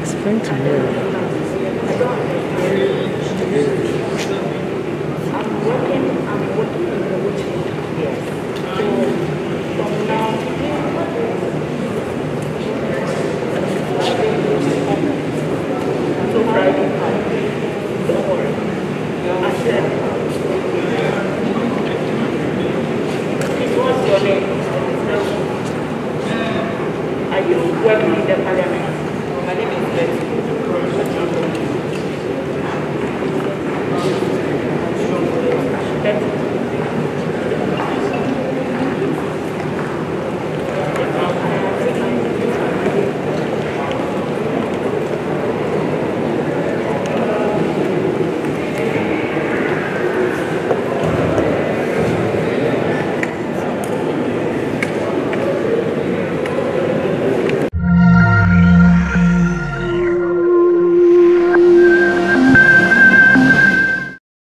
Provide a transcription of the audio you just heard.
Explain to me. I'm working in the witching. Yes. So from now to Friday night. Don't worry. I said, what's your name? Are you working in the